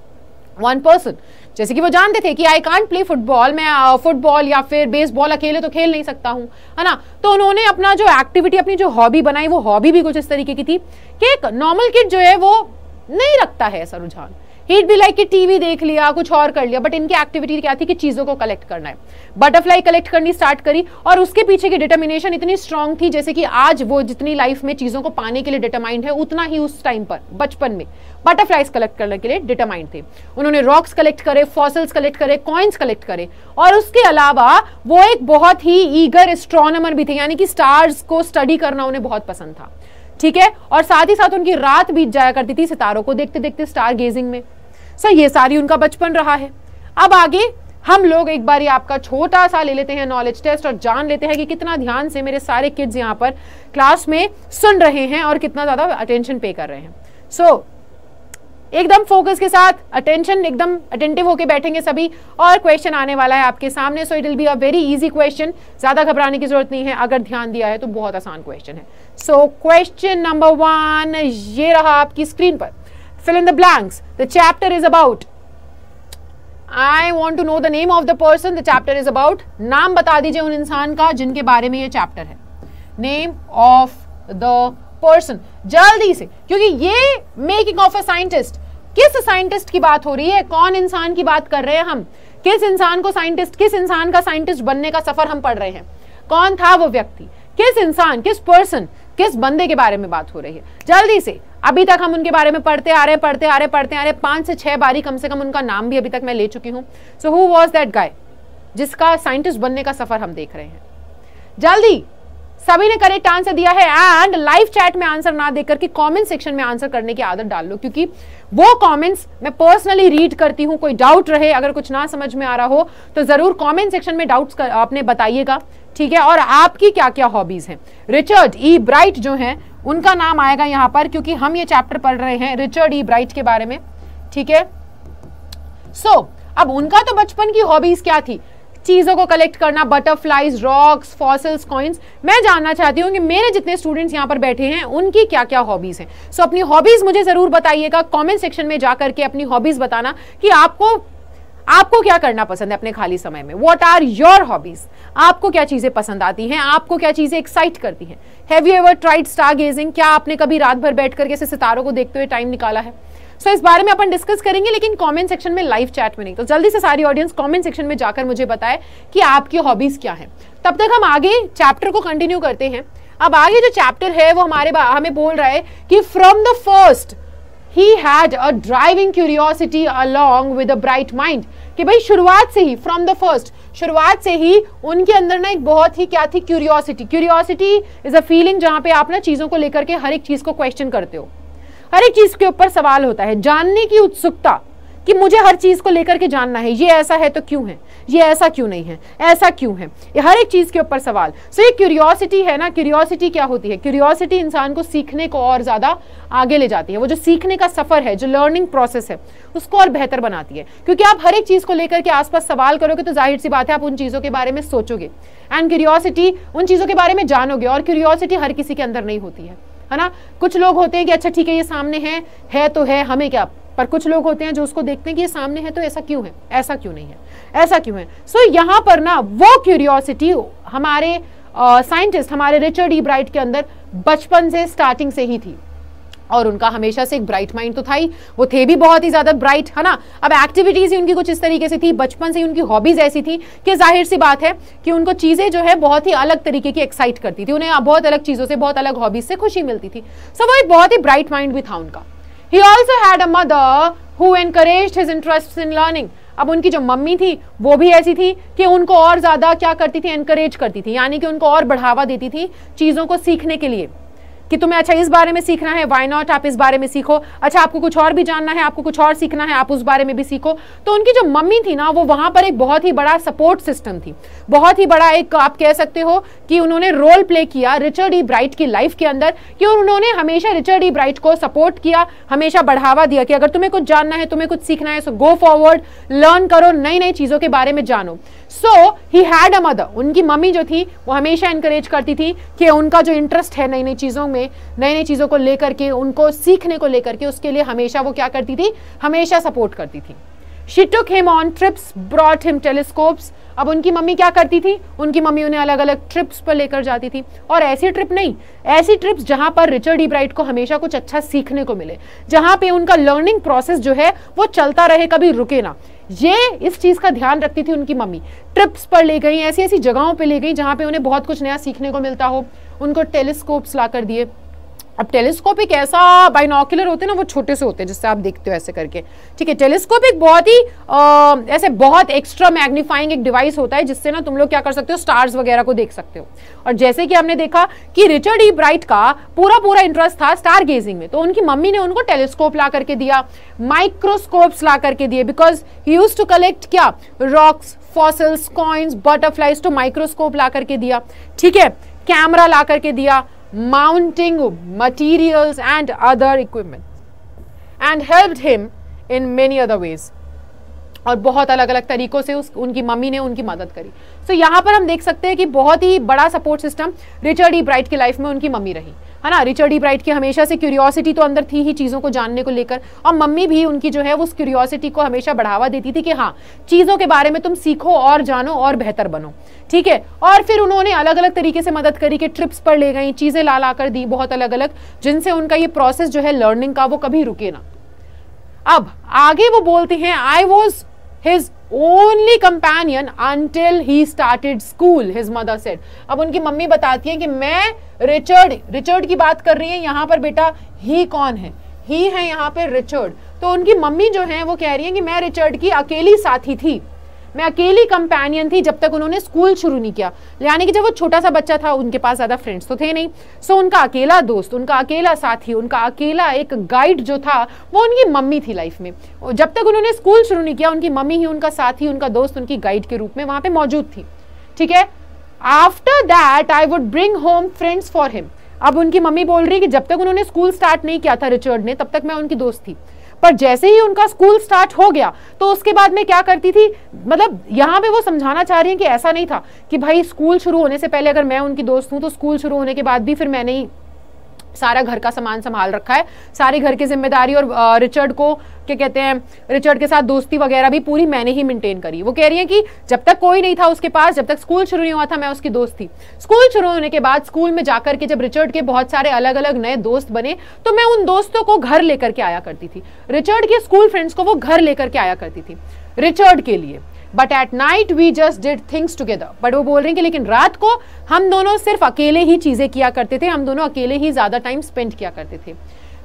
one person, जैसे कि वो जानते थे कि आई कांट प्ले फुटबॉल, मैं फुटबॉल या फिर बेसबॉल अकेले तो खेल नहीं सकता हूँ, है ना। तो उन्होंने अपना जो एक्टिविटी, अपनी जो हॉबी बनाई, वो हॉबी भी कुछ इस तरीके की थी कि एक नॉर्मल किड जो है वो नहीं रखता है ऐसा रुझान। He'd be like कि टीवी देख लिया, कुछ और कर लिया, बट इनकी एक्टिविटी क्या थी कि चीजों को कलेक्ट करना है। बटरफ्लाई कलेक्ट करनी स्टार्ट करी, और उसके पीछे की डिटर्मिनेशन इतनी स्ट्रांग थी, जैसे कि आज वो जितनी लाइफ में चीजों को पाने के लिए डिटरमाइंड है, उतना ही उस टाइम पर बचपन में बटरफ्लाईज कलेक्ट करने के लिए डिटरमाइंड थे। उन्होंने रॉक्स कलेक्ट करे, फॉसिल्स कलेक्ट करे, कॉइन्स कलेक्ट करे, और उसके अलावा वो एक बहुत ही ईगर एस्ट्रोनॉमर भी थे, यानी कि स्टार्स को स्टडी करना उन्हें बहुत पसंद था। ठीक है, और साथ ही साथ उनकी रात बीत जाया करती थी सितारों को देखते देखते, स्टार गेजिंग में। सो ये सारी उनका बचपन रहा है। अब आगे हम लोग एक बार आपका छोटा सा ले लेते हैं नॉलेज टेस्ट, और जान लेते हैं कि कितना ध्यान से मेरे सारे किड्स यहाँ पर क्लास में सुन रहे हैं और कितना ज्यादा अटेंशन पे कर रहे हैं। सो एकदम फोकस के साथ, अटेंशन, एकदम अटेंटिव होके बैठेंगे सभी, और क्वेश्चन आने वाला है आपके सामने। So it will be a very easy question, ज्यादा घबराने की जरूरत नहीं है, अगर ध्यान दिया है तो बहुत आसान क्वेश्चन है। सो क्वेश्चन नंबर 1 ये रहा आपकी स्क्रीन पर। Fill in the blanks. The chapter is about. I want to know the name of the person the chapter is about. नाम बता दीजिए उन इंसान का जिनके बारे में ये चैप्टर है। Name of the person. जल्दी से, क्योंकि ये मेकिंग ऑफ अ साइंटिस्ट, किस साइंटिस्ट की बात हो रही है, कौन इंसान की बात कर रहे हैं हम, किस इंसान को साइंटिस्ट, किस इंसान का साइंटिस्ट बनने का सफर हम पढ़ रहे हैं, कौन था वो व्यक्ति, किस इंसान, किस पर्सन, किस बंदे के बारे में बात हो रही है। जल्दी से, अभी तक हम उनके बारे में पढ़ते आ रहे 5 से 6 बारी कम से कम उनका नाम भी अभी तक मैं ले चुकी हूं। So who was that guy जिसका साइंटिस्ट बनने का सफर हम देख रहे हैं। जल्दी, सभी ने करेक्ट आंसर दिया है, एंड लाइव चैट में आंसर ना देकर के कमेंट सेक्शन में आंसर करने की आदत डाल लो, क्योंकि वो कमेंट्स मैं पर्सनली रीड करती हूं। कोई डाउट रहे, अगर कुछ ना समझ में आ रहा हो तो जरूर कमेंट सेक्शन में डाउट्स आपने बताइएगा। ठीक है, और आपकी क्या क्या हॉबीज हैं। रिचर्ड ई ब्राइट जो हैं उनका नाम आएगा यहाँ पर, क्योंकि हम ये चैप्टर पढ़ रहे हैं रिचर्ड ई ब्राइट के बारे में। ठीक है, सो अब उनका तो बचपन की हॉबीज क्या थी, चीजों को कलेक्ट करना, बटरफ्लाईज, रॉक्स, फॉसिल्स, कॉइन्स। मैं जानना चाहती हूँ कि मेरे जितने स्टूडेंट्स यहाँ पर बैठे हैं उनकी क्या क्या हॉबीज हैं। सो अपनी हॉबीज मुझे जरूर बताइएगा, कमेंट सेक्शन में जाकर के अपनी हॉबीज बताना कि आपको क्या करना पसंद है अपने खाली समय में। व्हाट आर योर हॉबीज, आपको क्या चीजें पसंद आती हैं, आपको क्या चीजें एक्साइट करती हैं। Have you ever tried star gazing, क्या आपने कभी रात भर बैठ करके सितारों को देखते हुए टाइम निकाला है। सो इस बारे में अपन डिस्कस करेंगे, लेकिन कमेंट सेक्शन में, लाइव चैट में नहीं। तो जल्दी से सारी ऑडियंस कमेंट सेक्शन में जाकर मुझे बताए कि आपकी हॉबीज क्या है। तब तक हम आगे चैप्टर को कंटिन्यू करते हैं। अब आगे जो चैप्टर है वो हमें बोल रहा है कि from the first he had a driving curiosity along with a bright mind, कि भाई शुरुआत से ही फ्रॉम द फर्स्ट, शुरुआत से ही उनके अंदर ना एक बहुत ही क्या थी, curiosity. Curiosity is a feeling जहां पे आप ना चीजों को लेकर के हर एक चीज को क्वेश्चन करते हो, हर एक चीज के ऊपर सवाल होता है, जानने की उत्सुकता कि मुझे हर चीज को लेकर के जानना है, ये ऐसा है तो क्यों है, ये ऐसा क्यों नहीं है, ऐसा क्यों है, ये हर एक चीज के ऊपर सवाल। सो ये क्यूरियोसिटी है ना, क्यूरियोसिटी क्या होती है, क्यूरियोसिटी इंसान को सीखने को और ज्यादा आगे ले जाती है। वो जो सीखने का सफर है, जो लर्निंग प्रोसेस है, उसको और बेहतर बनाती है, क्योंकि आप हर एक चीज को लेकर के आसपास सवाल करोगे तो जाहिर सी बात है आप उन चीजों के बारे में सोचोगे, एंड क्यूरियोसिटी उन चीजों के बारे में जानोगे। और क्यूरियोसिटी हर किसी के अंदर नहीं होती है ना। कुछ लोग होते हैं कि अच्छा ठीक है ये सामने है तो है, हमें क्या, पर कुछ लोग होते हैं जो उसको देखते हैं कि ये सामने है तो ऐसा क्यों है, ऐसा क्यों नहीं है, ऐसा क्यों है। सो यहाँ पर ना वो क्यूरियोसिटी हमारे साइंटिस्ट, हमारे रिचर्ड ई ब्राइट के अंदर बचपन से, स्टार्टिंग से ही थी, और उनका हमेशा से एक ब्राइट माइंड तो था ही, वो थे भी बहुत ही ज्यादा ब्राइट, है ना। अब एक्टिविटीज ही उनकी कुछ इस तरीके से थी, बचपन से ही उनकी हॉबीज ऐसी थी कि जाहिर सी बात है कि उनको चीजें जो है बहुत ही अलग तरीके की एक्साइट करती थी, उन्हें बहुत अलग चीजों से, बहुत अलग हॉबीज से खुशी मिलती थी। सो वो एक बहुत ही ब्राइट माइंड भी था उनका। He also had a mother who encouraged his interests in learning. अब उनकी जो मम्मी थी वो भी ऐसी थी कि उनको और ज्यादा क्या करती थी, एनकरेज करती थी, यानी कि उनको और बढ़ावा देती थी चीजों को सीखने के लिए, कि तुम्हें अच्छा इस बारे में सीखना है, व्हाई नॉट, आप इस बारे में सीखो, अच्छा आपको कुछ और भी जानना है, आपको कुछ और सीखना है, आप उस बारे में भी सीखो। तो उनकी जो मम्मी थी ना, वो वहां पर एक बहुत ही बड़ा सपोर्ट सिस्टम थी, बहुत ही बड़ा एक आप कह सकते हो कि उन्होंने रोल प्ले किया रिचर्ड ई ब्राइट की लाइफ के अंदर, कि उन्होंने हमेशा रिचर्ड ई ब्राइट को सपोर्ट किया, हमेशा बढ़ावा दिया कि अगर तुम्हें कुछ जानना है, तुम्हें कुछ सीखना है, सो गो फॉरवर्ड, लर्न करो, नई नई चीजों के बारे में जानो। So he had a mother, उनकी मम्मी जो थी वो हमेशा एनकरेज करती थी कि उनका जो इंटरेस्ट है नई नई चीजों में, नई नई चीजों को लेकर के, उनको सीखने को लेकर के, उसके लिए हमेशा वो क्या करती थी, हमेशा सपोर्ट करती थी। She took him on trips, brought him telescopes. अब उनकी मम्मी क्या करती थी, उनकी मम्मी उन्हें अलग अलग ट्रिप्स पर लेकर जाती थी, और ऐसी ट्रिप नहीं, ऐसी ट्रिप्स जहां पर रिचर्ड ई ब्राइट को हमेशा कुछ अच्छा सीखने को मिले, जहां पे उनका लर्निंग प्रोसेस जो है वो चलता रहे, कभी रुके ना। ये इस चीज का ध्यान रखती थी उनकी मम्मी। ट्रिप्स पर ले गई, ऐसी ऐसी जगहों पे ले गई जहां पे उन्हें बहुत कुछ नया सीखने को मिलता हो, उनको टेलीस्कोप्स ला कर दिए। अब टेलीस्कोप एक ऐसा बाइनोकुलर होते हैं ना, वो छोटे से होते हैं जिससे आप देखते हो ऐसे करके, ठीक है। टेलीस्कोप एक बहुत ही ऐसे बहुत एक्स्ट्रा मैग्नीफाइंग एक डिवाइस होता है जिससे ना तुम लोग क्या कर सकते हो, स्टार्स वगैरह को देख सकते हो। और जैसे कि हमने देखा कि रिचर्ड ई ब्राइट का पूरा इंटरेस्ट था स्टार गेजिंग में, तो उनकी मम्मी ने उनको टेलीस्कोप ला करके दिया, माइक्रोस्कोप्स ला करके दिए, because he used to collect क्या, रॉक्स, फॉसिल्स, कॉइन्स, बटरफ्लाइज, तो माइक्रोस्कोप ला करके दिया, ठीक है। कैमरा ला करके दिया, mounting materials and other equipment, and helped him in many other ways, और बहुत अलग अलग तरीकों से उनकी मम्मी ने उनकी मदद करी। तो यहाँ पर हम देख सकते हैं कि बहुत ही बड़ा support system Richard Ebright की लाइफ में उनकी मम्मी रही, है ना। रिचर्ड ई ब्राइट की हमेशा से क्यूरियोसिटी तो अंदर थी ही चीज़ों को जानने को लेकर, और मम्मी भी उनकी जो है उस क्यूरियोसिटी को हमेशा बढ़ावा देती थी कि हाँ, चीज़ों के बारे में तुम सीखो और जानो और बेहतर बनो, ठीक है। और फिर उन्होंने अलग अलग तरीके से मदद करी कि ट्रिप्स पर ले गई, चीज़ें ला कर दी बहुत अलग अलग, जिनसे उनका ये प्रोसेस जो है लर्निंग का वो कभी रुके ना। अब आगे वो बोलते हैं, I was his only companion until he started school, his mother said. अब उनकी मम्मी बताती है कि मैं रिचर्ड की बात कर रही है यहाँ पर बेटा, ही कौन है, ही है यहाँ पे रिचर्ड। तो उनकी मम्मी जो है वो कह रही है कि मैं रिचर्ड की अकेली साथी थी, मैं अकेली कंपेनियन थी जब तक उन्होंने स्कूल शुरू नहीं किया, यानी कि जब वो छोटा सा बच्चा था उनके पास ज्यादा फ्रेंड्स तो थे नहीं। सो उनका अकेला दोस्त, उनका अकेला साथी, उनका अकेला एक गाइड जो था वो उनकी मम्मी थी लाइफ में। जब तक उन्होंने स्कूल शुरू नहीं किया उनकी मम्मी ही उनका साथी, उनका दोस्त, उनकी गाइड के रूप में वहां पे मौजूद थी, ठीक है। After that I would bring home friends for him. अब उनकी मम्मी बोल रही है कि जब तक उन्होंने स्कूल स्टार्ट नहीं किया था रिचर्ड ने, तब तक मैं उनकी दोस्त थी, पर जैसे ही उनका स्कूल स्टार्ट हो गया तो उसके बाद में क्या करती थी, मतलब यहाँ पे वो समझाना चाह रही है कि ऐसा नहीं था कि भाई स्कूल शुरू होने से पहले अगर मैं उनकी दोस्त हूँ तो स्कूल शुरू होने के बाद भी फिर मैंने ही सारा घर का सामान संभाल रखा है, सारी घर की जिम्मेदारी, और रिचर्ड को क्या कहते हैं, रिचर्ड के साथ दोस्ती वगैरह भी पूरी मैंने ही मेंटेन करी। वो कह रही है कि जब तक कोई नहीं था उसके पास, जब तक स्कूल शुरू नहीं हुआ था, मैं उसकी दोस्त थी। स्कूल शुरू होने के बाद स्कूल में जाकर के जब रिचर्ड के बहुत सारे अलग अलग नए दोस्त बने तो मैं उन दोस्तों को घर लेकर के आया करती थी, रिचर्ड के स्कूल फ्रेंड्स को वो घर लेकर के आया करती थी रिचर्ड के लिए। But at night we just did things together. But वो बोल रहे हैं कि लेकिन रात को हम दोनों सिर्फ अकेले ही चीजें किया करते थे, हम दोनों अकेले ही ज्यादा टाइम स्पेंड किया करते थे।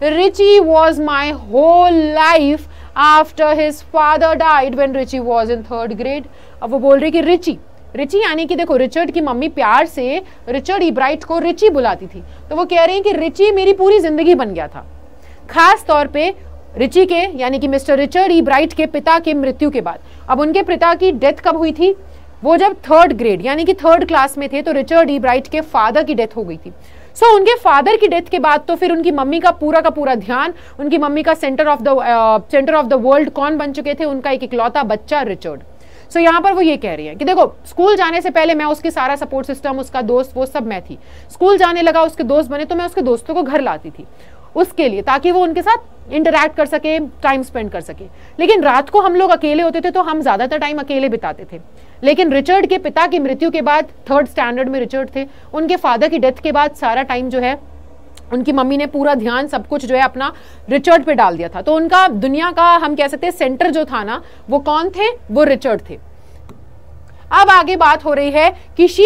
Richie was my whole life after his father died when Richie was in 3rd grade. अब वो बोल रही कि रिची यानी कि देखो रिचर्ड की मम्मी प्यार से रिचर्ड इब्राइट को रिची बुलाती थी, तो वो कह रही है कि रिची मेरी पूरी जिंदगी बन गया था, खास तौर पे रिची के यानी कि मिस्टर रिचर्ड इब्राइट के पिता के मृत्यु के बाद। अब उनके पिता की डेथ कब हुई थी? वो जब 3rd ग्रेड यानी कि 3rd क्लास में थे, तो रिचर्ड इब्राइट के फादर की डेथ हो गई थी। सो उनके फादर की डेथ के बाद तो फिर उनकी मम्मी का पूरा ध्यान, उनकी मम्मी का सेंटर ऑफ द वर्ल्ड कौन बन चुके थे? उनका एक इकलौता बच्चा रिचर्ड। सो यहाँ पर वो ये कह रही है कि देखो स्कूल जाने से पहले मैं उसके सारा सपोर्ट सिस्टम, उसका दोस्त, वो सब मैं थी। स्कूल जाने लगा, उसके दोस्त बने, तो मैं उसके दोस्तों को घर लाती थी उसके लिए, ताकि वो उनके साथ इंटरैक्ट कर सके, टाइम स्पेंड कर सके। लेकिन रात को हम लोग अकेले होते थे तो हम ज्यादातर टाइम अकेले बिताते थे। लेकिन रिचर्ड के पिता की मृत्यु के बाद, 3rd स्टैंडर्ड में रिचर्ड थे, उनके फादर की डेथ के बाद सारा टाइम जो है उनकी मम्मी ने पूरा ध्यान सब कुछ जो है अपना रिचर्ड पे डाल दिया था। तो उनका दुनिया का हम कह सकते हैं सेंटर जो था ना, वो कौन थे? वो रिचर्ड थे। अब आगे बात हो रही है कि she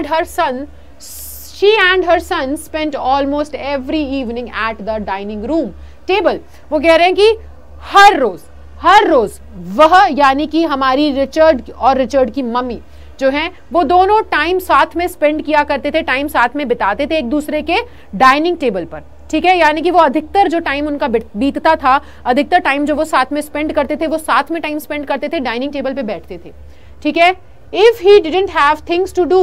and her son spent almost every evening at the dining room table। वो कह रहे हैं कि हर रोज वह यानी कि हमारी रिचर्ड और रिचर्ड की मम्मी जो हैं वो दोनों टाइम साथ में स्पेंड किया करते थे, टाइम साथ में बिताते थे एक दूसरे के डाइनिंग टेबल पर। ठीक है, यानी कि वो अधिकतर जो टाइम उनका बीतता था, अधिकतर टाइम जो वो साथ में स्पेंड करते थे, वो साथ में टाइम स्पेंड करते थे, डाइनिंग टेबल पे बैठते थे। ठीक है, If he didn't have things to do,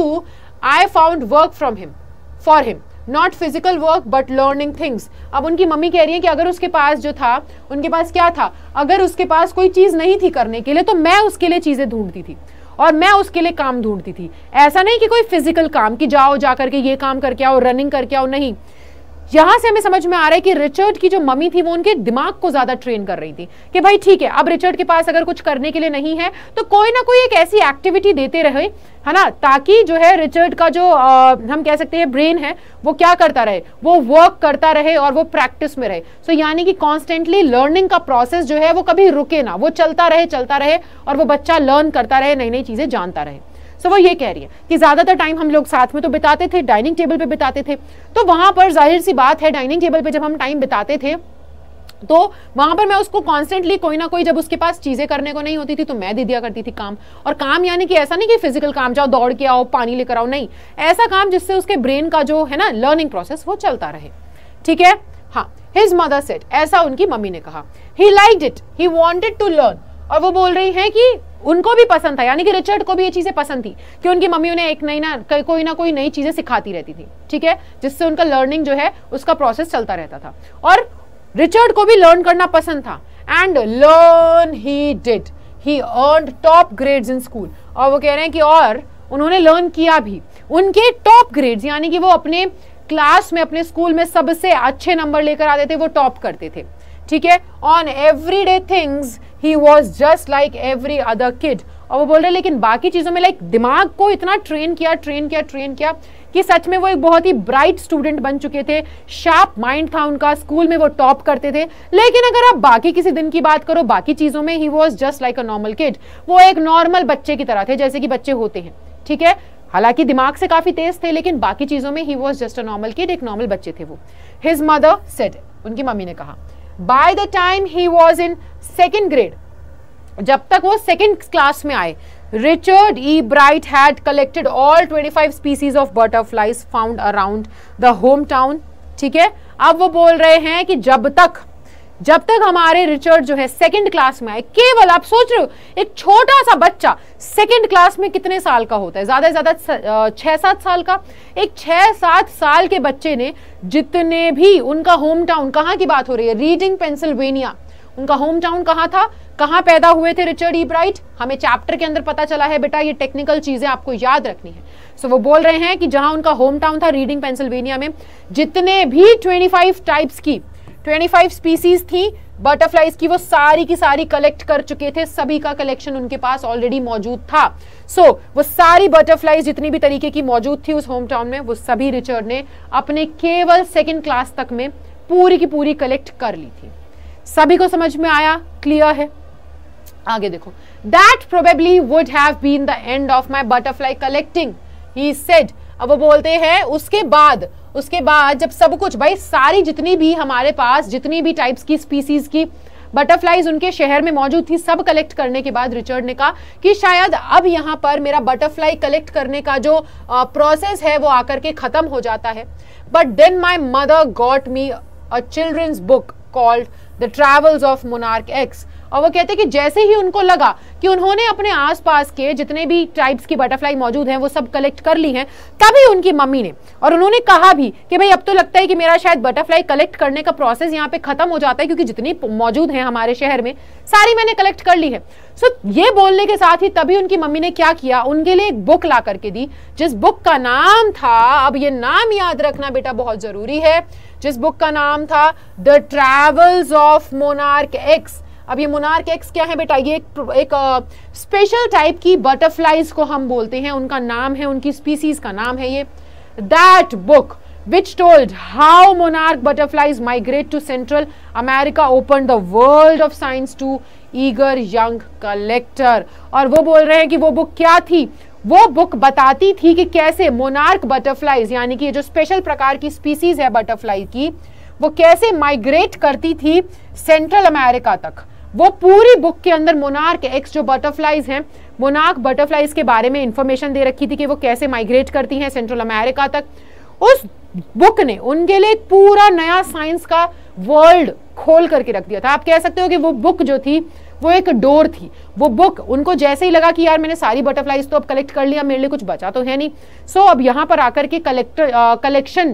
I found work for him, not physical work but learning things। अब उनकी मम्मी कह रही है कि अगर उसके पास जो था, उनके पास क्या था? अगर उसके पास कोई चीज नहीं थी करने के लिए, तो मैं उसके लिए चीजें ढूंढती थी और मैं उसके लिए काम ढूंढती थी। ऐसा नहीं कि कोई फिजिकल काम कि जाओ जा करके ये काम करके आओ, रनिंग करके आओ, नहीं। यहां से हमें समझ में आ रहा है कि रिचर्ड की जो मम्मी थी वो उनके दिमाग को ज्यादा ट्रेन कर रही थी कि भाई ठीक है, अब रिचर्ड के पास अगर कुछ करने के लिए नहीं है तो कोई ना कोई एक ऐसी एक्टिविटी देते रहे, है ना, ताकि जो है रिचर्ड का जो हम कह सकते हैं ब्रेन है वो क्या करता रहे, वो वर्क करता रहे और वो प्रैक्टिस में रहे। सो यानी कि कॉन्स्टेंटली लर्निंग का प्रोसेस जो है वो कभी रुके ना, वो चलता रहे और वो बच्चा लर्न करता रहे, नई नई चीजें जानता रहे। सो वो ये कह रही है कि ज्यादातर टाइम हम लोग साथ में तो बिताते थे, डाइनिंग टेबल पे बिताते थे, तो वहां पर जाहिर सी बात है डाइनिंग टेबल पे जब हम टाइम बिताते थे तो वहां पर मैं उसको कॉन्स्टेंटली कोई ना कोई, जब उसके पास चीजें करने को नहीं होती थी तो मैं दे दिया करती थी काम। और काम यानी कि ऐसा नहीं कि फिजिकल काम, जाओ दौड़ के आओ, पानी लेकर आओ, नहीं, ऐसा काम जिससे उसके ब्रेन का जो है ना लर्निंग प्रोसेस वो चलता रहे। ठीक है, हाँ, हिज मदर सेड, ऐसा उनकी मम्मी ने कहा। He liked it, he wanted to learn. और वो बोल रही हैं कि उनको भी पसंद था, यानी कि रिचर्ड को भी ये चीजें पसंद थी कि उनकी मम्मी उन्हें एक कोई ना कोई नई चीजें सिखाती रहती थी। ठीक है, जिससे उनका लर्निंग जो है उसका प्रोसेस चलता रहता था और रिचर्ड को भी लर्न करना पसंद था। And learn he did, he earned top grades in school. और वो कह रहे हैं कि और उन्होंने लर्न किया भी, उनके टॉप ग्रेड्स यानी कि वो अपने क्लास में, अपने स्कूल में सबसे अच्छे नंबर लेकर आते थे, वो टॉप करते थे। ठीक है, on everyday things he was just like every other kid. और वो बोल रहे लेकिन बाकी चीजों में लाइक दिमाग को इतना ट्रेन किया कि सच में वो एक बहुत ही ब्राइट स्टूडेंट बन चुके थे, शार्प माइंड था उनका, स्कूल में वो टॉप करते थे। लेकिन अगर आप बाकी किसी दिन की बात करो, बाकी चीजों में he was just like a normal kid, वो एक नॉर्मल बच्चे की तरह थे, जैसे कि बच्चे होते हैं। ठीक है, हालांकि दिमाग से काफी तेज थे, लेकिन बाकी चीजों में he was just a normal kid, एक नॉर्मल बच्चे थे वो। हिज मदर सेड, उनकी मम्मी ने कहा, by the time he was in 2nd grade, जब तक वो 2nd क्लास में आए, Richard E. Bright had collected all 25 species of butterflies found around the hometown। ठीक है, अब वो बोल रहे हैं कि जब तक हमारे रिचर्ड जो है 2nd क्लास में आए, केवल आप सोच रहे हो एक छोटा सा बच्चा 2nd क्लास में कितने साल का होता है, ज्यादा से ज्यादा 6-7 साल का। एक 6-7 साल के बच्चे ने जितने भी, उनका होम टाउन, कहाँ की बात हो रही है, रीडिंग पेंसिल्वेनिया, उनका होम टाउन कहाँ था, कहाँ पैदा हुए थे रिचर्ड ई ब्राइट, हमें चैप्टर के अंदर पता चला है बेटा, ये टेक्निकल चीजें आपको याद रखनी है। सो वो बोल रहे हैं कि जहां उनका होम टाउन था रीडिंग पेंसिल्वेनिया में, जितने भी 25 टाइप्स की 25 स्पीसीज थी बटरफ्लाइज की, वो सारी की सारी कलेक्ट कर चुके थे, सभी का कलेक्शन उनके पास ऑलरेडी मौजूद था। सो वो सारी बटरफ्लाइज जितनी भी तरीके की मौजूद थी उस होम टाउन में, वो सभी रिचर्ड ने अपने केवल 2nd क्लास तक में पूरी की पूरी कलेक्ट कर ली थी। सभी को समझ में आया, क्लियर है? आगे देखो, that probably would have been the end of my butterfly collecting, he said. अब वो बोलते हैं उसके बाद उसके बाद जब सब कुछ, भाई सारी जितनी भी हमारे पास जितनी भी टाइप्स की स्पीसीज की बटरफ्लाईज उनके शहर में मौजूद थी, सब कलेक्ट करने के बाद रिचर्ड ने कहा कि शायद अब यहाँ पर मेरा बटरफ्लाई कलेक्ट करने का जो प्रोसेस है वो आकर के खत्म हो जाता है। But then my mother got me a children's book called the travels of monarch X. और वो कहते हैं कि जैसे ही उनको लगा कि उन्होंने अपने आसपास के जितने भी टाइप्स की बटरफ्लाई मौजूद हैं वो सब कलेक्ट कर ली हैं, तभी उनकी मम्मी ने, और उन्होंने कहा भी कि भाई अब तो लगता है कि मेरा शायद बटरफ्लाई कलेक्ट करने का प्रोसेस यहाँ पे खत्म हो जाता है, क्योंकि जितनी मौजूद हैं हमारे शहर में सारी मैंने कलेक्ट कर ली है। सो ये बोलने के साथ ही तभी उनकी मम्मी ने क्या किया, उनके लिए एक बुक ला करके दी, जिस बुक का नाम था, अब ये नाम याद रखना बेटा बहुत जरूरी है, जिस बुक का नाम था the travels of monarch X. अब ये मोनार्क एक्स क्या है बेटा, ये एक स्पेशल टाइप की बटरफ्लाईज को हम बोलते हैं, उनका नाम है, उनकी स्पीसीज का नाम है ये। That book which told how monarch butterflies migrate to Central America opened the world of science to eager young collector। और वो बोल रहे हैं कि वो बुक क्या थी, वो बुक बताती थी कि कैसे मोनार्क बटरफ्लाईज, यानी कि ये जो स्पेशल प्रकार की स्पीसीज है बटरफ्लाई की, वो कैसे माइग्रेट करती थी सेंट्रल अमेरिका तक। वो पूरी बुक के अंदर मोनार्क एक्स जो बटरफ्लाईज हैं, मोनार्क बटरफ्लाईज के बारे में इंफॉर्मेशन दे रखी थी कि वो कैसे माइग्रेट करती हैं सेंट्रल अमेरिका तक। उस बुक ने उनके लिए एक पूरा नया साइंस का वर्ल्ड खोल करके रख दिया था। आप कह सकते हो कि वो बुक जो थी वो एक डोर थी। वो बुक, उनको जैसे ही लगा कि यार मैंने सारी बटरफ्लाईज तो अब कलेक्ट कर लिया, मेरे लिए कुछ बचा तो है नहीं, सो अब यहाँ पर आकर के कलेक्शन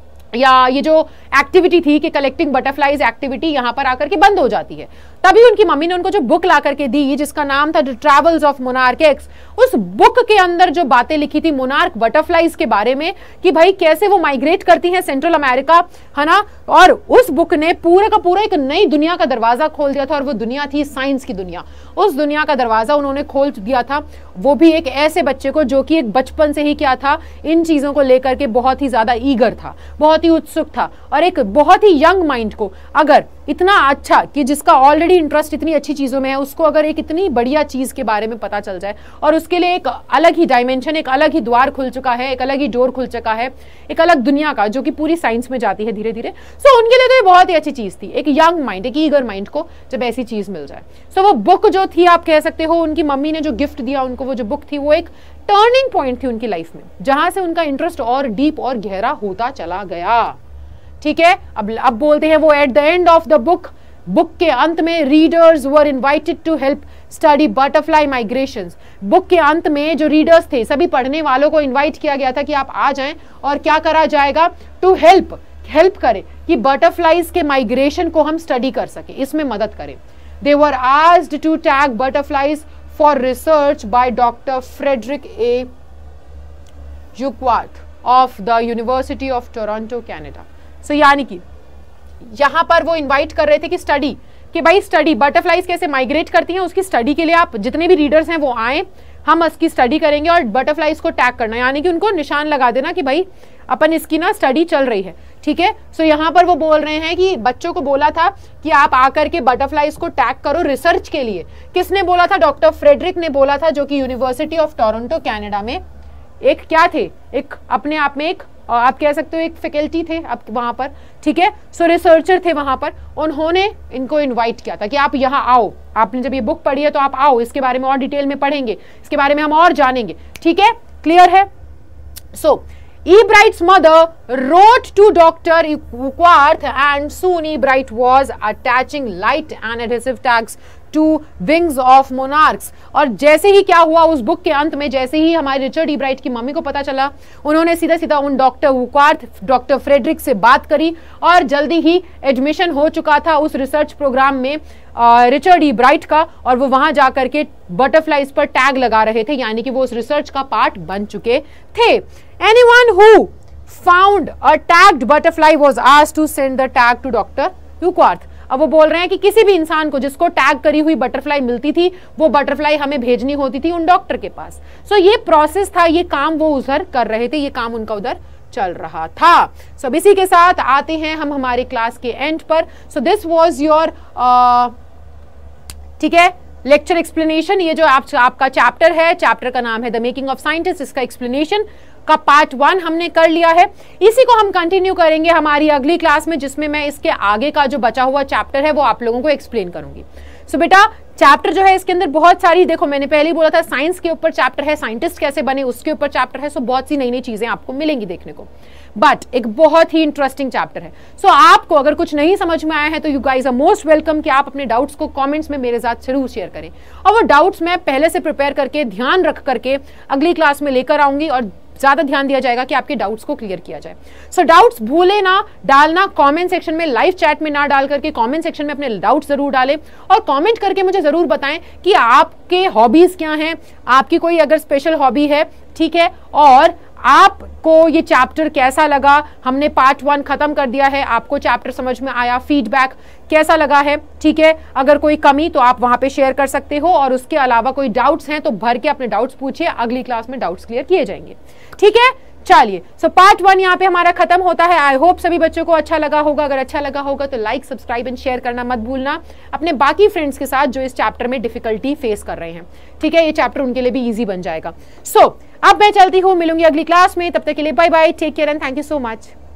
या ये जो एक्टिविटी थी कि कलेक्टिंग बटरफ्लाईज एक्टिविटी यहाँ पर आकर के बंद हो जाती है। तभी उनकी मम्मी ने उनको जो बुक ला करके दी जिसका नाम था the travels of monarch X, उस बुक के अंदर जो बातें लिखी थी मोनार्क बटरफ्लाईज के बारे में कि भाई कैसे वो माइग्रेट करती हैं सेंट्रल अमेरिका, है ना। और उस बुक ने पूरा का पूरा एक नई दुनिया का दरवाजा खोल दिया था, और वो दुनिया थी साइंस की दुनिया। उस दुनिया का दरवाजा उन्होंने खोल दिया था, वो भी एक ऐसे बच्चे को जो कि एक बचपन से ही क्या था, इन चीजों को लेकर के बहुत ही ज्यादा ईगर था, बहुत ही उत्सुक था, और एक बहुत ही यंग माइंड को अगर इतना अच्छा कि जिसका ऑलरेडी इंटरेस्ट इतनी अच्छी चीजों में है, उसको अगर एक इतनी बढ़िया चीज के बारे में पता चल जाए और उसके लिए एक अलग ही डायमेंशन, एक अलग ही द्वार खुल चुका है, एक अलग ही डोर खुल चुका है, एक अलग दुनिया का जो कि पूरी साइंस में जाती है धीरे धीरे। सो उनके लिए तो ये बहुत ही अच्छी चीज थी, एक यंग माइंड, एक ईगर माइंड को जब ऐसी चीज मिल जाए। सो वो बुक जो थी, आप कह सकते हो उनकी मम्मी ने जो गिफ्ट दिया उनको, वो जो बुक थी वो एक टर्निंग पॉइंट थी उनकी लाइफ में, जहां से उनका इंटरेस्ट और डीप और गहरा होता चला गया। ठीक है, अब बोलते हैं वो at the end of the book, book के अंत में readers were invited to help study butterfly migrations. Book के अंत में जो रीडर्स थे, सभी पढ़ने वालों को इनवाइट किया गया था कि आप आ जाएं और क्या करा जाएगा, टू हेल्प करें कि बटरफ्लाईज के माइग्रेशन को हम स्टडी कर सके, इसमें मदद करें। They were asked to tag butterflies for research by doctor Frederick A Urquhart of the university of Toronto Canada. So यानी कि यहां पर वो इनवाइट कर रहे थे कि स्टडी, कि भाई स्टडी बटरफ्लाईज कैसे माइग्रेट करती हैं, उसकी स्टडी के लिए आप जितने भी रीडर्स हैं वो आए, हम इसकी स्टडी करेंगे और बटरफ्लाईज को टैग करना, यानी कि उनको निशान लगा देना कि भाई अपन इसकी ना स्टडी चल रही है। ठीक है, सो यहाँ पर वो बोल रहे हैं कि बच्चों को बोला था कि आप आकर के बटरफ्लाईज को टैग करो रिसर्च के लिए। किसने बोला था? डॉक्टर फ्रेडरिक ने बोला था, जो कि यूनिवर्सिटी ऑफ टोरंटो कनाडा में एक क्या थे, एक अपने आप में एक आप कह सकते हो एक फैकल्टी थे आप वहां पर। ठीक है, सो रिसर्चर थे वहां पर, उन्होंने इनको इनवाइट किया था कि आप यहाँ आओ, आपने जब ये बुक पढ़ी है तो आप आओ, इसके बारे में और डिटेल में पढ़ेंगे, इसके बारे में हम और जानेंगे। ठीक है, क्लियर है। सो Ebright's mother wrote to Dr. Ukwarth and soon Ebright was attaching light and adhesive tags to wings of monarchs। और जैसे ही क्या हुआ उस बुक के अंत में, जैसे ही हमारे रिचर्ड ईब्राइट की मम्मी को पता चला, उन्होंने सीधा सीधा उन डॉक्टर उक्वार्थ, डॉक्टर फ्रेडरिक से बात करी और जल्दी ही एडमिशन हो चुका था उस रिसर्च प्रोग्राम में रिचर्ड ईब्राइट का, और वो वहां जाकर के बटरफ्लाईज पर टैग लगा रहे थे, यानी कि वो उस रिसर्च का पार्ट बन चुके थे। Anyone who found a tagged butterfly was asked to send the tag to Dr. Ukwarth। अब वो बोल रहे हैं कि किसी भी इंसान को जिसको टैग करी हुई बटरफ्लाई मिलती थी, वो बटरफ्लाई हमें भेजनी होती थी उन डॉक्टर के पास। सो ये प्रोसेस था, ये काम वो उधर कर रहे थे, ये काम उनका उधर चल रहा था। सब इसी के साथ आते हैं हम हमारे क्लास के एंड पर। सो दिस वाज योर ठीक है लेक्चर एक्सप्लेनेशन। ये जो आपका चैप्टर है, चैप्टर का नाम है द मेकिंग ऑफ साइंटिस्ट, इसका एक्सप्लेनेशन का पार्ट 1 हमने कर लिया है। इसी को हम कंटिन्यू करेंगे हमारी अगली क्लास में, जिसमें मैं इसके आगे का जो बचा हुआ चैप्टर है वो आप लोगों को एक्सप्लेन करूंगी। सो बेटा चैप्टर जो है इसके अंदर बहुत सारी, देखो मैंने पहले ही बोला था साइंस के ऊपर चैप्टर है, साइंटिस्ट कैसे बने उसके ऊपर चैप्टर है। सो बहुत सी नई नई चीजें आपको मिलेंगी देखने को, बट एक बहुत ही इंटरेस्टिंग चैप्टर है। सो आपको अगर कुछ नहीं समझ में आया है तो you guys are most welcome कि आप अपने डाउट्स को कमेंट्स में मेरे साथ जरूर शेयर करें, और वो डाउट्स मैं पहले से प्रिपेयर करके ध्यान रख करके अगली क्लास में लेकर आऊंगी, और ज्यादा ध्यान दिया जाएगा कि आपके डाउट्स को क्लियर किया जाए। सो डाउट्स भूले ना डालना कमेंट सेक्शन में, लाइव चैट में ना डाल करके कमेंट सेक्शन में अपने डाउट्स जरूर डालें, और कमेंट करके मुझे जरूर बताएं कि आपके हॉबीज क्या हैं, आपकी कोई अगर स्पेशल हॉबी है, ठीक है, और आपको ये चैप्टर कैसा लगा। हमने पार्ट 1 खत्म कर दिया है, आपको चैप्टर समझ में आया, फीडबैक कैसा लगा है, ठीक है। अगर कोई कमी तो आप वहां पे शेयर कर सकते हो, और उसके अलावा कोई डाउट्स हैं तो भर के अपने डाउट्स पूछिए, अगली क्लास में डाउट्स क्लियर किए जाएंगे, ठीक है। चलिए, सो पार्ट 1 यहाँ पे हमारा खत्म होता है। आई होप सभी बच्चों को अच्छा लगा होगा। अगर अच्छा लगा होगा तो लाइक, सब्सक्राइब एंड शेयर करना मत भूलना अपने बाकी फ्रेंड्स के साथ जो इस चैप्टर में डिफिकल्टी फेस कर रहे हैं, ठीक है। ये चैप्टर उनके लिए भी इजी बन जाएगा। सो अब मैं चलती हूँ, मिलूंगी अगली क्लास में, तब तक के लिए bye bye, take care and thank you so much.